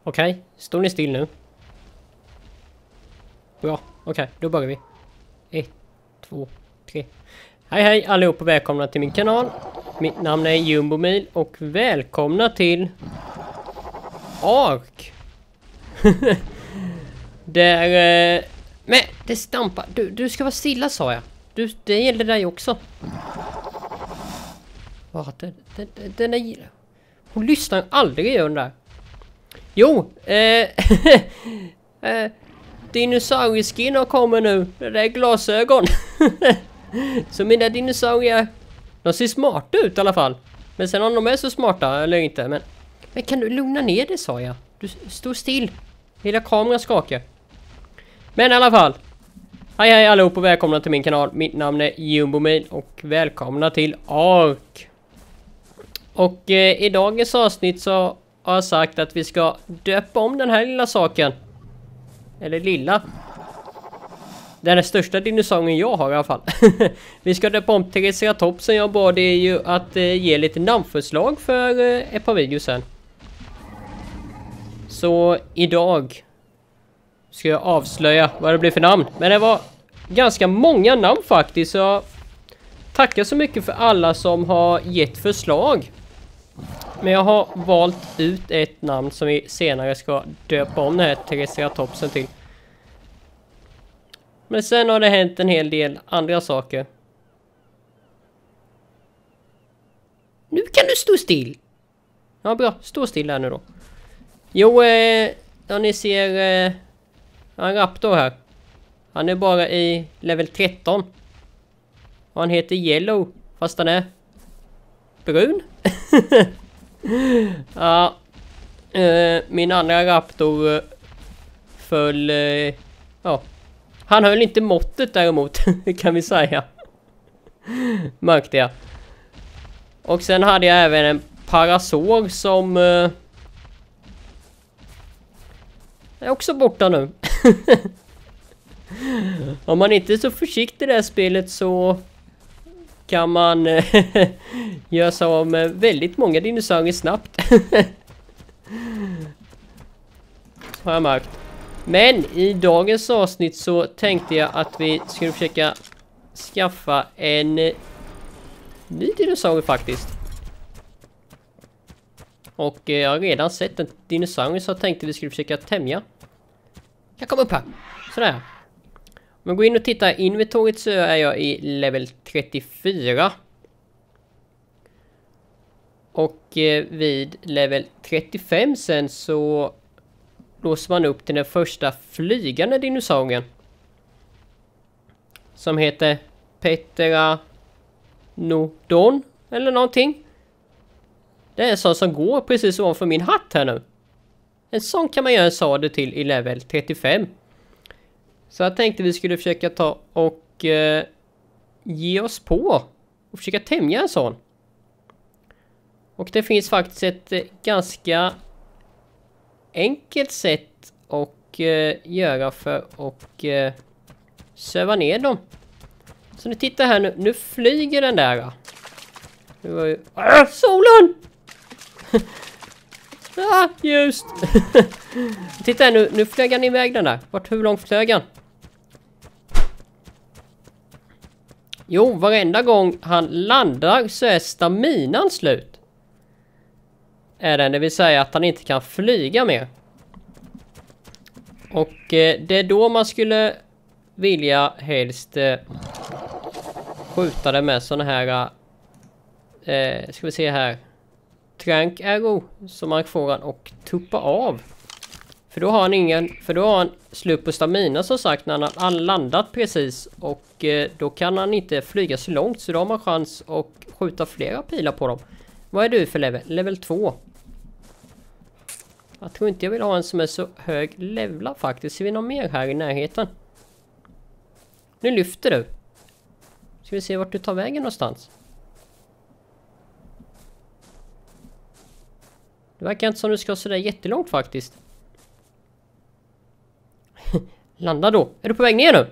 Okej, står ni still nu? Bra, okej, då börjar vi. 1, 2, 3. Hej allihop och välkomna till min kanal. Mitt namn är Jumbomil och välkomna till Ark. Där... Men det stampar. Du ska vara stilla, sa jag. Det gäller dig också. Den är... Hon lyssnar aldrig, gör den där. Jo, dinosaurieskin har kommit nu. Det är glasögon. Så mina dinosaurier, de ser smarta ut i alla fall. Men sen om de är så smarta eller inte. Men kan du lugna ner det, sa jag. Du står still. Hela kameran skakar. Men i alla fall. Hej allihop och välkomna till min kanal. Mitt namn är Jumbomil och välkomna till Ark. Och i dagens avsnitt så har jag sagt att vi ska döpa om den här lilla saken. Eller lilla. Den största dinosaurien jag har i alla fall. Vi ska döpa om Triceratopsen. Jag bad er ju att ge lite namnförslag för ett par videos sen. Så idag ska jag avslöja vad det blir för namn. Men det var ganska många namn faktiskt. Så tackar så mycket för alla som har gett förslag. Men jag har valt ut ett namn som vi senare ska döpa om den här Triceratopsen till. Men sen har det hänt en hel del andra saker. Nu kan du stå still. Ja, bra. Stå still här nu då. Jo, ja, ni ser en raptor här. Han är bara i level 13. Och han heter Yellow. Fast han är brun. Ja. Min andra raptor föll... ja. Han höll inte måttet däremot, kan vi säga. Märkte jag. Och sen hade jag även en parasaur som... är också borta nu. Om man inte är så försiktig i det här spelet så kan man göra sig av med väldigt många dinosaurier snabbt. Har jag märkt. Men i dagens avsnitt så tänkte jag att vi skulle försöka skaffa en ny dinosaurie faktiskt. Och jag har redan sett en dinosaurie så jag tänkte vi skulle försöka tämja. Jag kommer upp här. Sådär. Om jag går in och tittar i inventoriet så är jag i level 34. Och vid level 35 sen så låser man upp till den första flygande dinosaurien. Som heter Pteranodon eller någonting. Det är en sån som går precis ovanför min hatt här nu. En sån kan man göra en sadel till i level 35. Så jag tänkte vi skulle försöka ta och ge oss på och försöka tämja en sån. Och det finns faktiskt ett ganska enkelt sätt att göra för att söva ner dem. Så ni tittar här nu. Nu flyger den där. Det var ju... solen! Ja, just. Titta här nu. Nu flög han iväg den där. Hur långt flög han? Jo, varenda gång han landar så är staminan slut. Är den, det vill säga att han inte kan flyga mer. Och det är då man skulle vilja helst skjuta det med såna här ska vi se här, trank arrow som man får han och tuppa av. För då har han slut på stamina som sagt när han har landat precis och då kan han inte flyga så långt så då har man chans att skjuta flera pilar på dem. Vad är du för level? Level 2. Jag tror inte jag vill ha en som är så hög levla faktiskt. Ser vi någon mer här i närheten? Nu lyfter du. Ska vi se vart du tar vägen någonstans. Det verkar inte som du ska så där jättelångt faktiskt. Landa då. Är du på väg ner nu?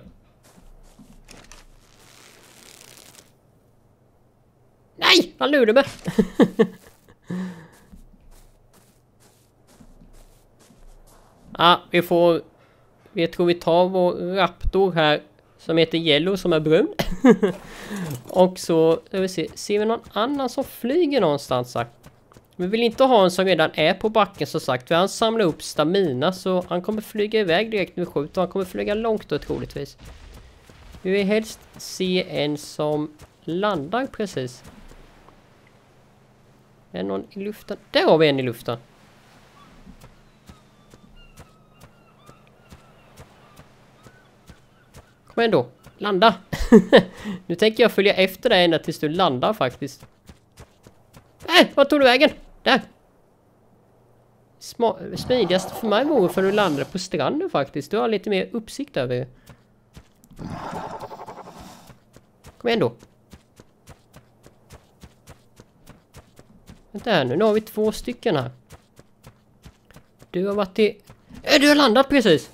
Nej! Han lurade mig. Ja, vi tror vi tar vår raptor här som heter Yellow som är brun. Och så, jag vill se, ser vi någon annan som flyger någonstans sagt? Vi vill inte ha en som redan är på backen så sagt. För han samlar upp stamina så han kommer flyga iväg direkt när vi skjuter. Han kommer flyga långt då troligtvis. Vi vill helst se en som landar precis. Är någon i luften? Där har vi en i luften. Kom igen då. Landa. Nu tänker jag följa efter dig ända tills du landar faktiskt. Nej, vad tog du vägen? Där. Smidigast för mig vore för att du landade på stranden faktiskt. Du har lite mer uppsikt över det. Kom igen då. Vänta här nu har vi 2 stycken här. Du har varit i... Du har landat precis.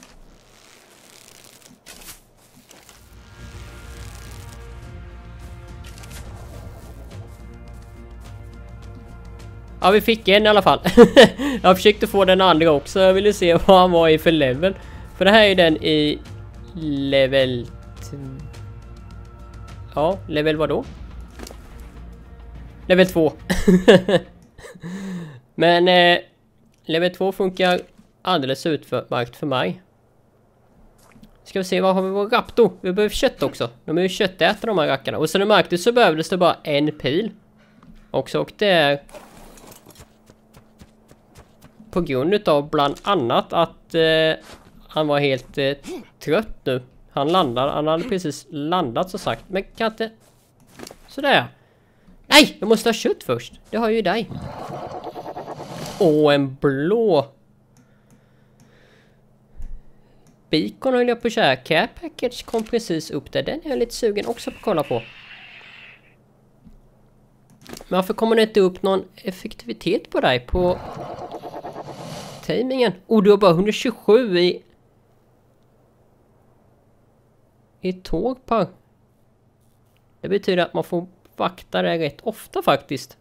Ja, vi fick en i alla fall. Jag försökte få den andra också. Jag ville se vad han var i för level. För det här är den i level... Ja, level vad då? Level 2. Men level 2 funkar alldeles utmärkt för mig. Ska vi se, vad har vi vår raptor? Vi behöver kött också. De är ju köttätare de här rackarna. Och sen du märkte så behövdes det bara en pil. Också, och det är... på grund av bland annat att han var helt trött nu. Han hade precis landat så sagt. Men kan inte... Sådär. Nej, jag måste ha kött först. Det har ju dig. Åh, en blå. Bacon höll jag på att köra. Care package kom precis upp där. Den är jag lite sugen också på att kolla på. Men varför kommer det inte upp någon effektivitet på dig på... Timingen. Du har bara 127 i tåg på. Det betyder att man får vakta det rätt ofta faktiskt.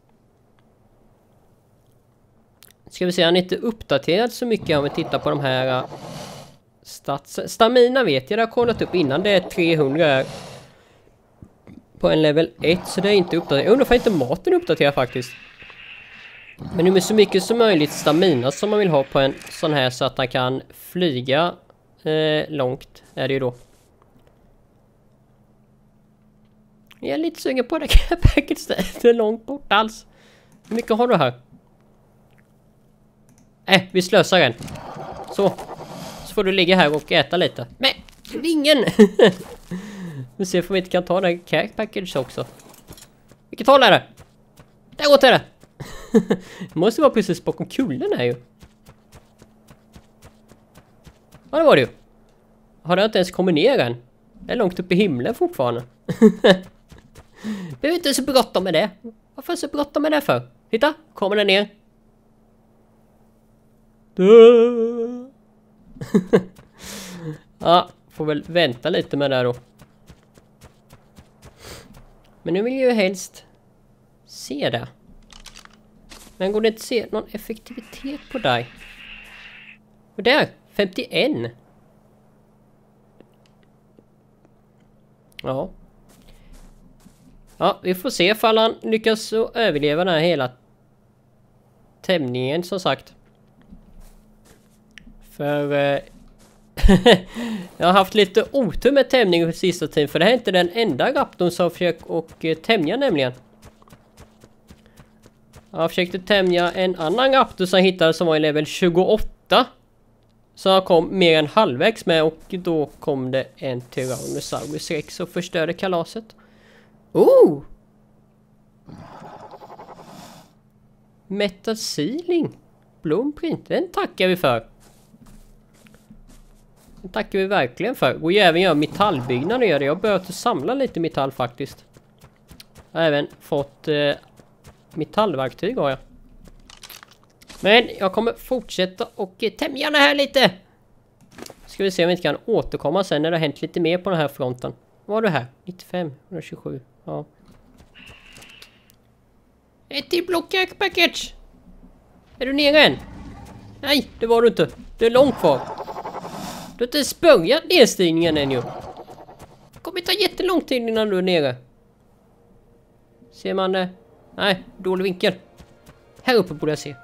Ska vi se, han är inte uppdaterad så mycket om vi tittar på de här stamina vet jag, det har kollat upp innan. Det är 300 på en level 1 så det är inte uppdaterat. Jag undrar för inte maten uppdaterar faktiskt. Men nu med så mycket som möjligt stamina som man vill ha på en sån här så att han kan flyga långt är det ju då. Jag är lite sugen på det packet det är långt bort alls. Hur mycket har du här? Vi slösar den. Så får du ligga här och äta lite. Men ingen. Vi ser om vi inte kan ta den care package också. Vilket håll är det? Där åt är det. Det måste vara precis bakom kullen här ju. Ja, det var det ju. Har det inte ens kommit ner än? Det är långt upp i himlen fortfarande. Behöver inte så bråttom med det. Varför är så bråttom med det för? Titta, kommer den ner. Ja, får väl vänta lite med det då. Men nu vill jag ju helst se det. Men går det inte se någon effektivitet på dig? Och där, 51. Ja. Ja, vi får se ifall han lyckas överleva den här hela tämningen som sagt. För jag har haft lite otur med tämning på sista tiden. För det här är inte den enda raptorn som försökt och tämja nämligen. Jag försökte tämja en annan raptor som jag hittade som var i level 28. Så jag kom mer än halvvägs med och då kom det en Tyrannosaurus Rex och förstörde kalaset. Oh! Metal Sealing. Bloomprint. Den tackar vi för. Den tackar vi verkligen för. Och jag även gör metallbyggnader gör det. Jag börjat samla lite metall faktiskt. Jag har även fått metallverktyg har jag. Men jag kommer fortsätta och tämja det här lite. Ska vi se om vi inte kan återkomma sen när det har hänt lite mer på den här fronten. Vad har du här? 95, 127. Ja. Ett till block package. Är du nere än? Nej, det var du inte. Du är långt kvar. Du har inte ens börjat nedstigningen än ju. Det kommer ta jättelång tid innan du är nere. Ser man det? Nej, dålig vinkel. Här uppe borde jag se.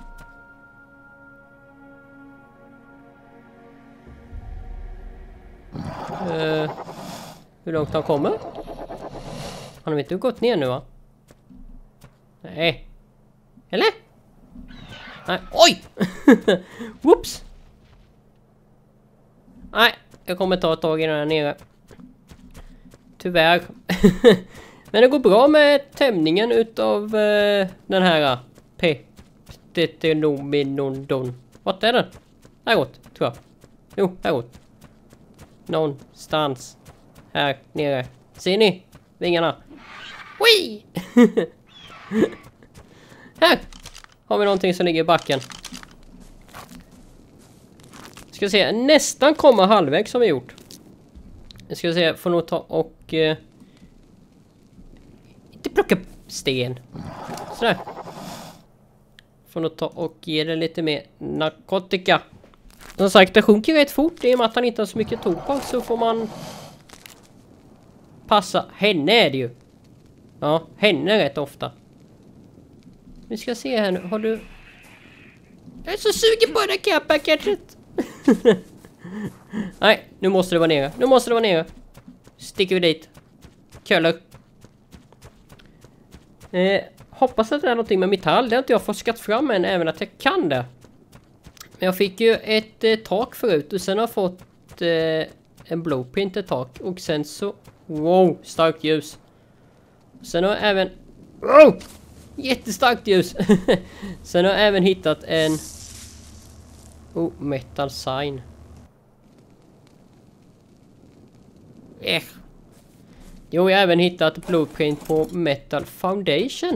Hur långt han kommer? Han har inte gått ner nu, va? Nej. Eller? Nej. Oj! Whoops! Nej, jag kommer ta ett tag i den här nere. Tyvärr. Men det går bra med tämningen utav den här Ptetenomidon. Vart är den? Häråt, tror jag. Jo, häråt. Någonstans. Här nere. Ser ni? Vingarna. Wii! Här har vi någonting som ligger i backen. Ska se, nästan komma halvvägs som vi gjort. Jag ska se, får nog ta och inte plocka sten. Sådär. Får nog ta och ge det lite mer narkotika. Som sagt, det sjunker rätt fort i och med att han inte har så mycket tobak, så får man passa. Henne är det ju. Ja, henne rätt ofta. Vi ska se här nu. Har du... Jag är så sugen på det här paketet. Nej, nu måste det vara nere. Nu måste det vara nere. Sticker vi dit. Köller. Hoppas att det är någonting med metall. Det har inte jag forskat fram än, även att jag kan det. Men jag fick ju ett tak förut och sen har jag fått en blueprint ett tak. Och sen så... Wow, starkt ljus. Sen har jag även... Wow! Jättestarkt ljus. Sen har jag även hittat en... Oh, metal sign. Jo, jag har även hittat blueprint på metal foundation.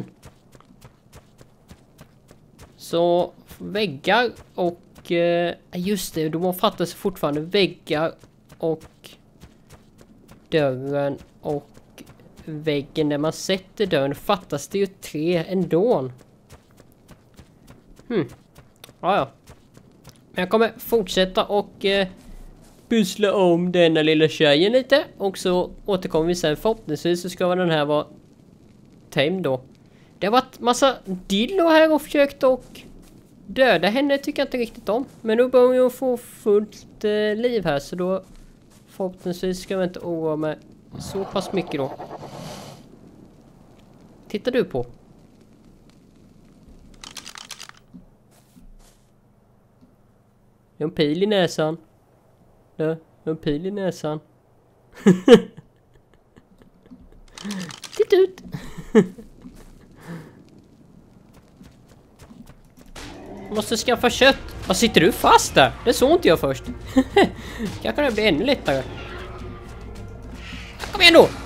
Så väggar och... just det, de fattas fortfarande väggar och dörren och väggen där man sätter dörren. Fattas det ju 3 ändå. Ja. Men jag kommer fortsätta och pyssla om denna lilla tjejen lite. Och så återkommer vi sen. Förhoppningsvis så ska den här vara tämjd då. Det har varit massa dillo här och försökt och döda henne, tycker jag inte riktigt om. Men nu börjar jag få fullt liv här, så då förhoppningsvis ska vi inte oroa mig så pass mycket då. Tittar du på? Det är en pil i näsan. Det är en pil i näsan. Titta ut! Måste skaffa kött. Vad sitter du fast där? Det såg inte jag först. Kanske det blir ännu lättare. Kom igen då!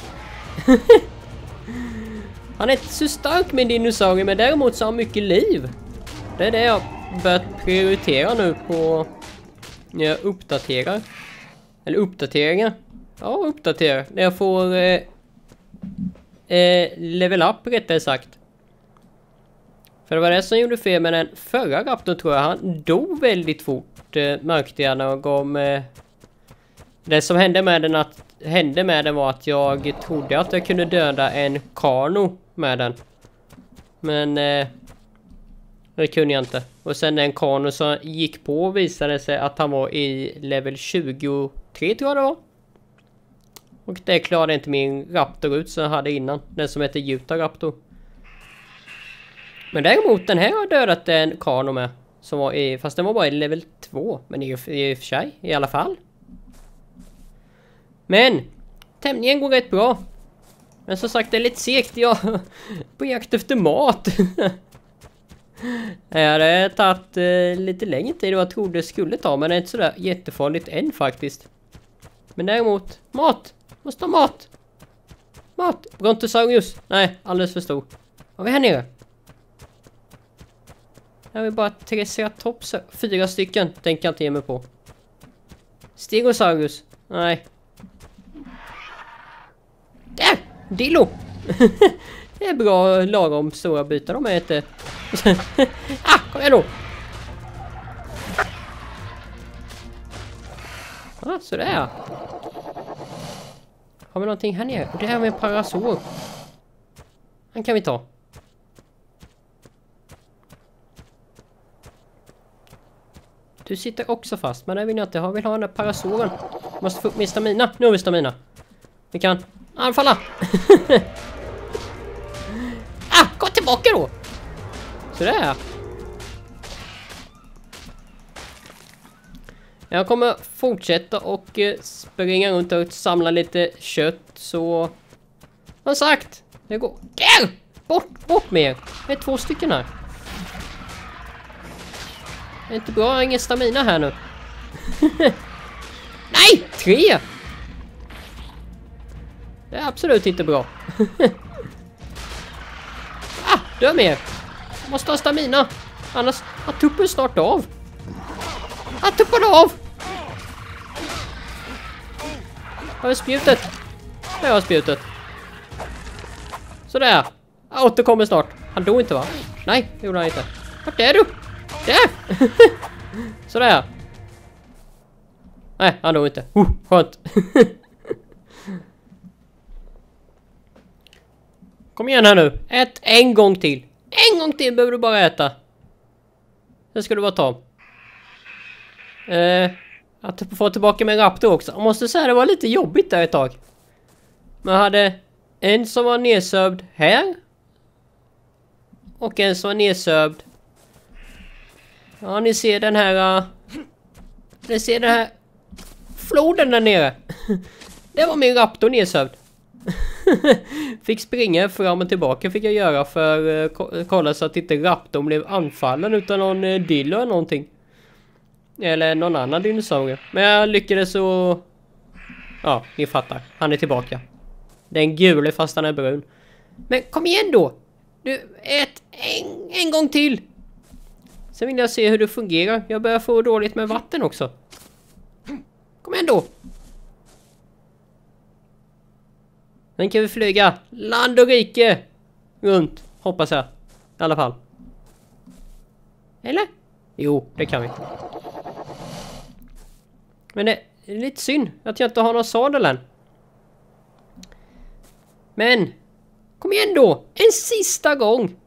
Han är inte så stark med dinosaurier, men däremot så har han mycket liv. Det är det jag börjat prioritera nu på när jag uppdaterar. Eller uppdateringar. Ja, uppdaterar. När jag får level up, rättare sagt. För det var det som gjorde fel med den förra raptorn, tror jag. Han dog väldigt fort, märkte jag när jag gav med... Det som hände med den var att jag trodde att jag kunde döda en Carno med den. Men det kunde jag inte. Och sen en Carno som gick på visade sig att han var i level 23, tror jag det var. Och det klarade inte min raptor ut som jag hade innan. Den som heter Utah Raptor. Men däremot den här har dödat en Carno med. Som var i, fast den var bara i level 2. Men i och för sig, i alla fall. Men tämningen går rätt bra. Men som sagt, det är lite segt. Jag på jakt efter mat. Det har tagit lite längre tid än vad jag trodde det skulle ta. Men det är inte sådär jättefarligt än faktiskt. Men däremot, mat. Måste ha mat. Mat. Brontosaurus. Nej, alldeles för stor. Vad har vi här nere? Här har vi bara Triceratops. 4 stycken. Tänker jag inte ge mig på. Stegosaurus. Nej. Där! Dillo! Det är bra lagom stora bitar de äter. Kom igen då! Ja, så där. Har vi någonting här nere? Och det här med en parasol. Den kan vi ta. Du sitter också fast, men det vill jag inte ha. Jag vill ha den där parasolen. Måste få upp min stamina. Nu har vi stamina. Vi kan anfalla. Gå tillbaka då. Sådär. Jag kommer fortsätta och springa runt och samla lite kött. Så... Som sagt. Det går... Där! Bort med er. Det är 2 stycken här. Det är inte bra, jag har ingen stamina här nu. Nej! 3! Det är absolut inte bra. Dö mer! Jag måste ha stamina. Annars har tuppen snart av. Tuppen av! Har vi spjutet? Jag har spjutet. Sådär. Jag återkommer snart. Han dog inte, va? Nej, det gjorde han inte. Vart är du? Där! Sådär. Nej, han dog inte. Skönt. Kom igen här nu. Ät en gång till. En gång till behöver du bara äta. Sen ska du bara ta. Att få tillbaka med raptor också. Jag måste säga det var lite jobbigt där ett tag. Man hade en som var nedsövd här. Och en som var nedsövd. Ja, ni ser den här... Ni ser den här floden där nere. Det var min raptor nedsövd. Fick springa fram och tillbaka fick jag göra för kolla så att inte raptorn blev anfallen utan någon dillo eller någonting. Eller någon annan dinosaurie. Men jag lyckades så... Ja, ni fattar. Han är tillbaka. Den gule fast han är brun. Men kom igen då! Du, ät en gång till! Sen vill jag se hur det fungerar. Jag börjar få dåligt med vatten också. Kom igen då! Den kan vi flyga land och rike runt, hoppas jag. I alla fall. Eller? Jo, det kan vi. Men det är lite synd att jag inte har någon sadel än. Men, kom igen då! En sista gång!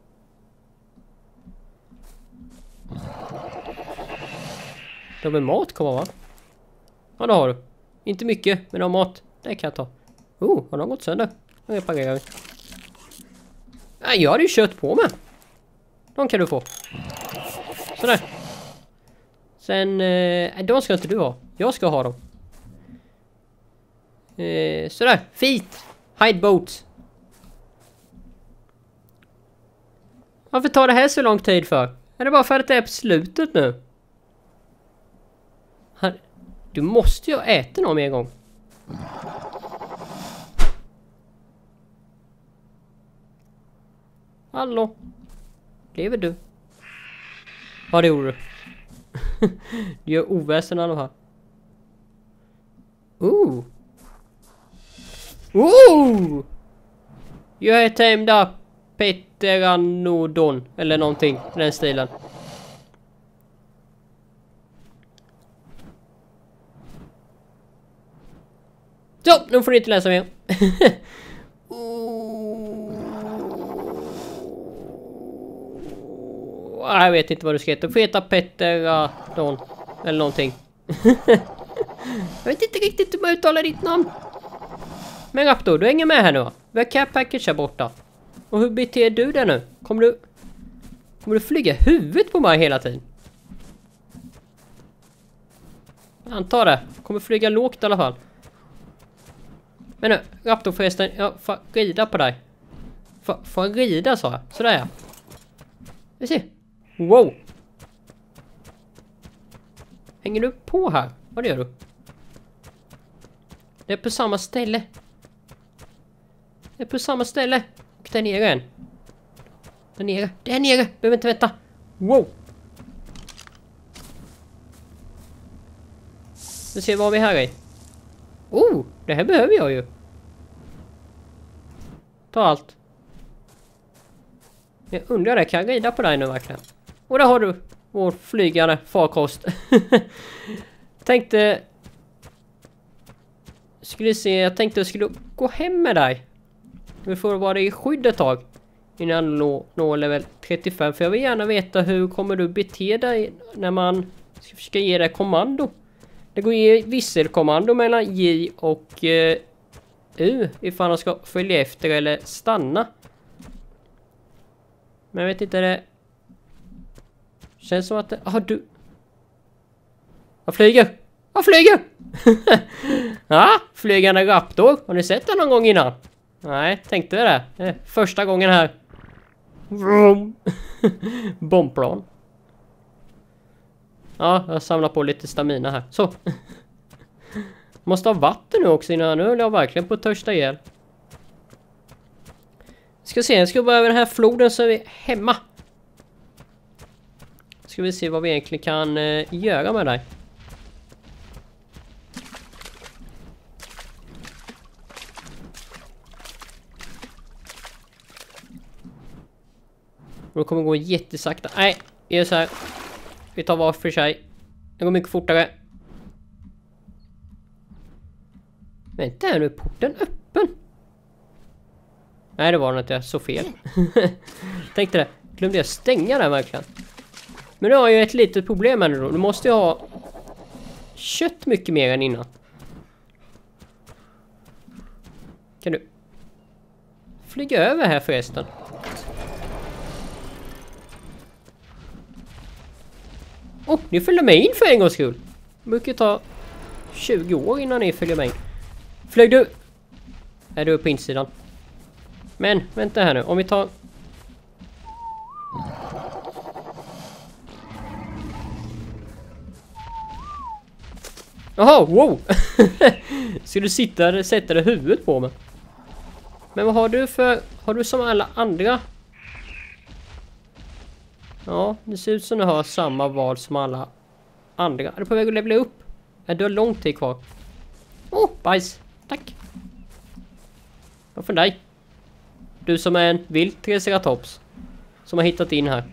Det har mat kvar, va? Ja, det har du. Inte mycket, men du har mat. Det kan jag ta. Har de gått sönder? Jag reparerar. Jag hade ju kött på mig. De kan du få. Sådär. Sen, de ska inte du ha. Jag ska ha dem. Sådär, feet. Hide boats. Varför tar det här så lång tid för? Är det bara för att det är på slutet nu? Du måste ju äta någon en gång. Hallå? Lever du? Ja, det gjorde du. Du gör oväsen av de här. Jag är tämda Pteranodon. Eller någonting i den stilen. Så, nu får du inte läsa mer. Jag vet inte vad du ska heta. Du får heta Pteranodon. Eller någonting. Jag vet inte riktigt hur man uttalar ditt namn. Men Raptor, du hänger med här nu. Vi har care package här borta. Och hur beter du dig nu? Kommer du flyga huvudet på mig hela tiden? Jag antar det. Kommer flyga lågt i alla fall. Men nu, Raptor förresten. Jag får rida på dig. Får jag rida, sa jag. Sådär ja. Vi ser. Wow. Hänger du på här? Vad gör du? Det är på samma ställe. Det är på samma ställe. Och där nere än. Där nere. Där nere. Behöver inte vänta. Wow. Nu ser vi vad vi här i. Det här behöver jag ju. Ta allt. Jag undrar det. Kan jag rida på dig nu verkligen? Och där har du vår flygande farkost. Tänkte Skulle se, jag tänkte jag skulle gå hem med dig. Vi får vara i skydd ett tag. Innan når level 35. För jag vill gärna veta hur kommer du bete dig när man ska ge dig kommando. Det går ju visselkommando mellan J och U. Ifall man ska följa efter eller stanna. Men jag vet inte det. Känns som att det... du... Jag flyger! Jag flyger! Ja, flygande raptor. Har ni sett den någon gång innan? Nej, tänkte det. Det är första gången här. Vroom. Bombplan. Ja, jag samlar på lite stamina här. Så. Måste ha vatten nu också innan. Nu höll jag verkligen på att törsta ihjäl. Ska se, jag ska bara över den här floden så är vi hemma. Ska vi se vad vi egentligen kan göra med dig. Det kommer gå jättesakta. Nej, vi gör så här. Vi tar var för sig. Det går mycket fortare. Vänta, är nu porten öppen? Nej, det var inte. Jag så fel. Tänkte det. Glömde jag stänga den verkligen. Men nu har jag ett litet problem här nu då. Du måste ju ha kött mycket mer än innan. Kan du flyga över här förresten? Ni följer mig in för en gångs skull. Det brukar ta 20 år innan ni följer mig in. Flög du? Är du på insidan? Men, vänta här nu. Om vi tar... Jaha, wow! Ska du sätta det huvudet på mig? Men vad har du för... Har du som alla andra? Ja, det ser ut som du har samma val som alla andra. Är du på väg att levla upp? Du har lång tid kvar. Bajs. Tack. Vad för dig? Du som är en vild triceratops. Som har hittat in här.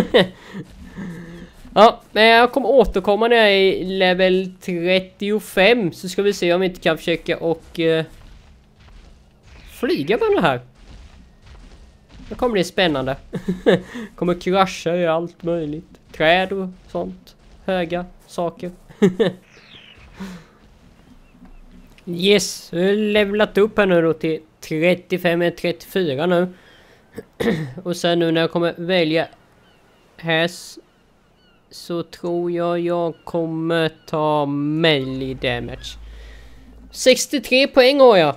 Ja, men jag kommer återkomma när jag är i level 35. Så ska vi se om vi inte kan försöka och flyga på den här. Det kommer bli spännande. Kommer krascha i allt möjligt. Träd och sånt. Höga saker. Yes, jag har levlat upp här nu då till 35-34 nu. Och sen nu när jag kommer välja här så tror jag kommer ta melee damage. 63 poäng har jag.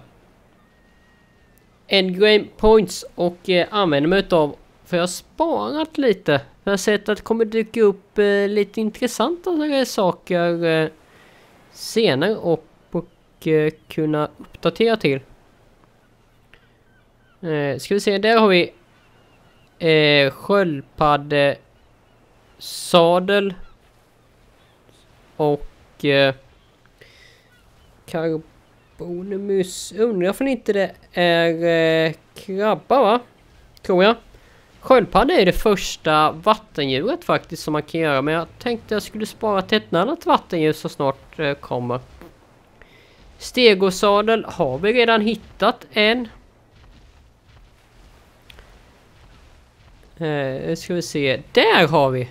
Endgame points och använder mig utav, för jag har sparat lite. Jag har sett att det kommer dyka upp lite intressanta saker senare och kunna uppdatera till. Ska vi se, där har vi sköldpaddesadel och Carbonimus. Undrar för inte det är krabba, va? Tror jag. Sköldpadda är det första vattendjuret faktiskt som man kan göra. Men jag tänkte jag skulle spara till ett annat vattendjur så snart kommer. Stegosadel har vi redan hittat en. Ska vi se. Där har vi.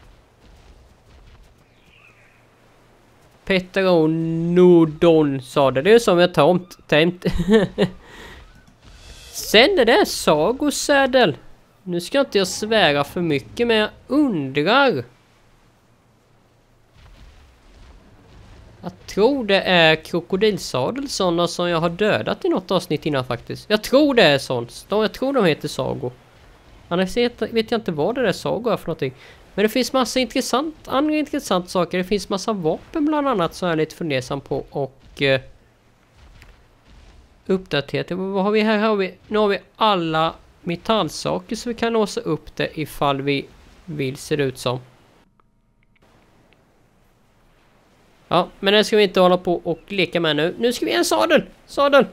Pteranodon sadel. Det är som jag tänkt. Sen det där sagosädel. Nu ska inte jag svära för mycket, men jag undrar. Jag tror det är krokodilsadel, sådana som jag har dödat i något avsnitt innan faktiskt. Jag tror det är sånt. Jag tror de heter sago. Annars vet jag inte vad det där sago är för någonting. Men det finns massa andra intressanta saker. Det finns massa vapen bland annat som jag är lite fundersam på och uppdaterat. Vad har vi här? Nu har vi alla metallsaker så vi kan låsa upp det ifall vi vill, ser det ut som. Ja, men det ska vi inte hålla på och leka med nu. Nu ska vi ha en sadel! Sadel!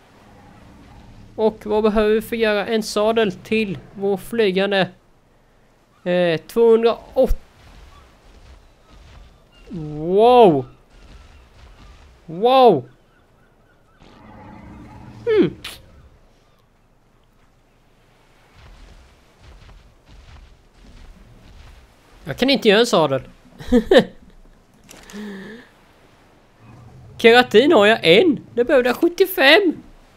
Och vad behöver vi för att göra en sadel till vår flygande 208. Wow! Wow! Jag kan inte göra en sadel. Keratin har jag en. Det behövde jag 75.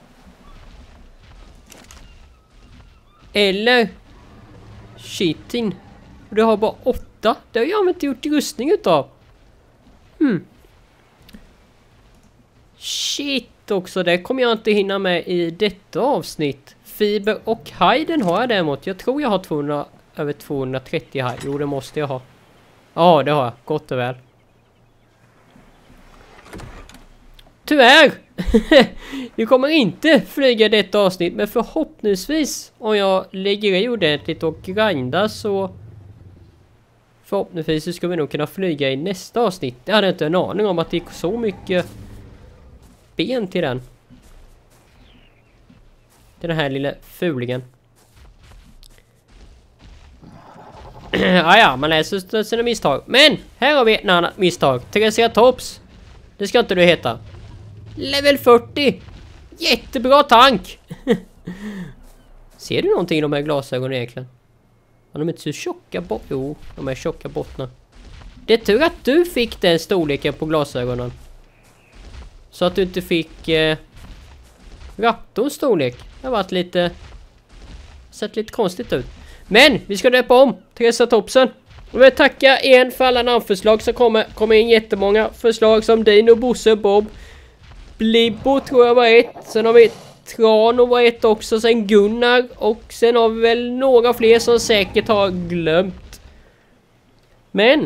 Eller cheating. Du har bara 8. Det har jag inte gjort rustning utav. Shit också. Det kommer jag inte hinna med i detta avsnitt. Fiber och hajden har jag däremot. Jag tror jag har över 230 haj. Jo, det måste jag ha. Ja, det har jag. Gott och väl. Tyvärr! Du kommer inte flyga detta avsnitt. Men förhoppningsvis om jag lägger i ordentligt och grindar så förhoppningsvis så ska vi nog kunna flyga i nästa avsnitt. Jag hade inte en aning om att det gick så mycket ben till den. Till den här lilla fulingen. Ja, man läser sina misstag. Men här har vi ett annat misstag. Triceratops. Det ska inte du heta. Level 40. Jättebra tank. Ser du någonting i de här glasögonen egentligen? Har de inte så tjocka bottnar? Jo, de är tjocka bottnar. Det är tur att du fick den storleken på glasögonen. Så att du inte fick Raptors storlek. Det har varit lite... sett lite konstigt ut. Men vi ska döpa om Triceratopsen. Och jag tackar igen för alla namnförslag som kommer in jättemånga förslag som Dino, Bosse, Bob, Blibbo tror jag var ett. Sen har vi Trano var ett också. Sen Gunnar. Och sen har vi väl några fler som säkert har glömt. Men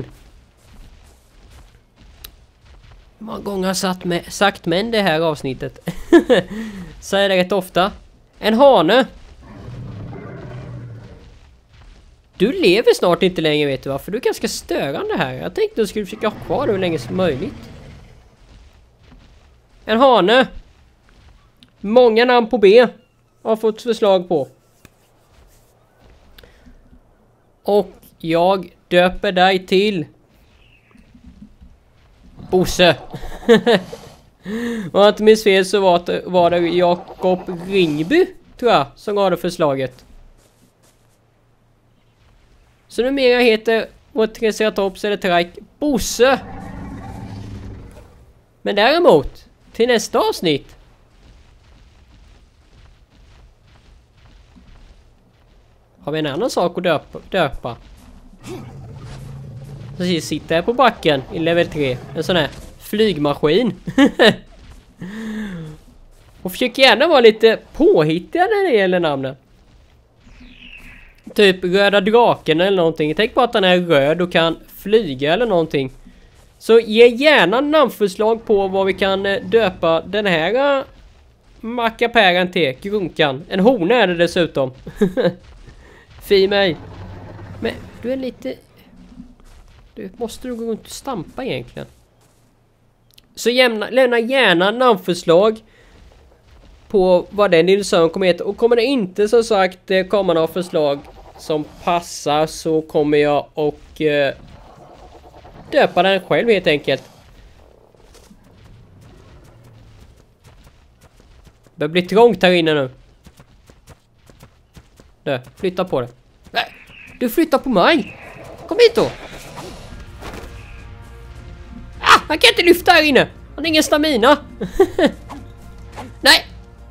hur många gånger har jag sagt men det här avsnittet? Säger det rätt ofta. En hane. Du lever snart inte längre, vet du va? För du är ganska störande här. Jag tänkte att du skulle försöka ha kvar det hur länge som möjligt. En hane. Många namn på B har fått förslag på. Och jag döper dig till Bosse. Och att minns fel så var det Jakob Ringby, tror jag, som hade förslaget. Så numera heter vår Triceratops eller Trike Bosse. Men däremot, till nästa avsnitt har vi en annan sak att döpa. Så sitter jag på backen i level 3. En sån här flygmaskin. Och försöker gärna vara lite påhittiga när det gäller namnen. Typ röda draken eller någonting. Tänk på att den är röd och kan flyga eller någonting. Så ge gärna namnförslag på vad vi kan döpa den här mackapären till. Grunkan. En hona är det dessutom. Fy mig. Men du är lite... Du måste gå runt och stampa egentligen. Så lämna gärna namnförslag på vad den dinosauren kommer heta. Och kommer det inte som sagt komma några förslag som passar så kommer jag och döpa den själv helt enkelt. Det börjar bli trångt här inne nu. Du, flytta på det. Nej, du flyttar på mig. Kom hit då. Ah, han kan inte lyfta här inne. Han har ingen stamina. Nej.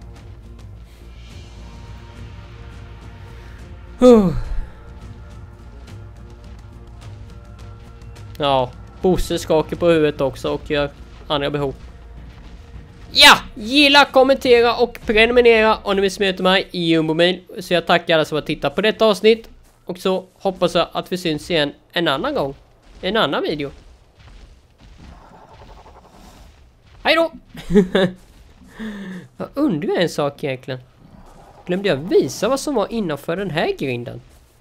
Ja, Bosse skakar på huvudet också och gör andra behov. Ja, gilla, kommentera och prenumerera om ni vill smöta mig i Jumbomail. Så jag tackar alla som har tittat på detta avsnitt. Och så hoppas jag att vi syns igen en annan gång. En annan video. Hej då! Jag undrar en sak egentligen. Glömde jag visa vad som var innanför den här grinden?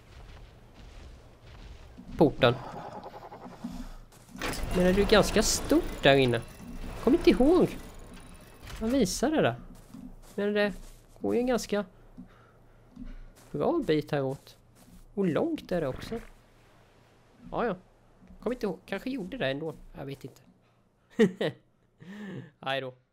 Porten. Men det är ju ganska stort där inne. Kom inte ihåg. Jag visade det där. Men det går ju en ganska bra bit häråt. Och långt är det också. Ja. Kom inte ihåg. Kanske gjorde det ändå. Jag vet inte. Hej då.